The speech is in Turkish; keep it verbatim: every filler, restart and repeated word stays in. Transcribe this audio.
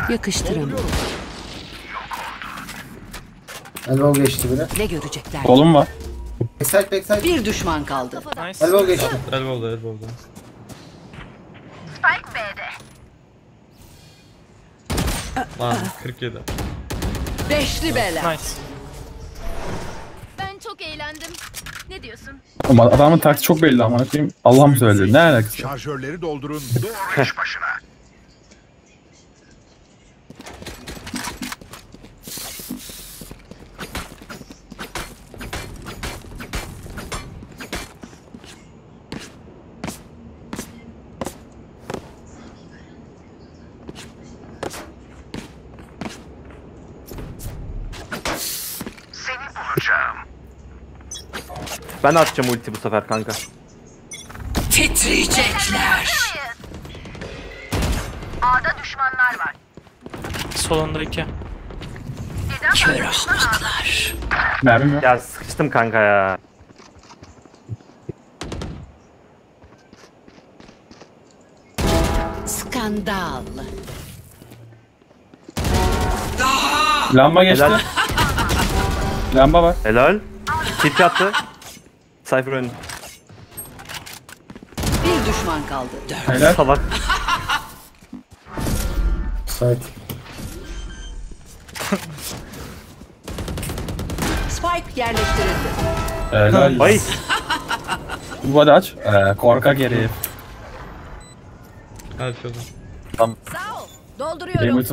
Yakıştıramıyorum. Elbow geçti bile. Ne görecekler? Kolum var. Backside backside. Bir düşman kaldı. Nice. Elbow geçti. Elbow'da elbow'da. Lan kırk yedi. Beşli bela. Nice. Ben çok eğlendim. Ne diyorsun? Ama adamın taktiği çok belli ama koyayım. Allah mı söyledi? Ne alakası? Şarjörleri doldurun. Doğru iş başına. Ben atacağım ulti bu sefer kanka. Titriyecekler. A'da düşmanlar var. Solunda iki. Kör ahmaklar. Mermim yok. Ya sıkıştım kanka ya. Skandal. Lamba geçti. Helal. Lamba var. Helal. Tip attı. Cypher önü. Bir düşman kaldı. Dört. Helal. Salak. Side. Spike yerleştirildi. Helal. Ay. Bu hadi aç. Ee, korkak herif. Her şey oldu. Sağ ol. Dolduruyorum. Game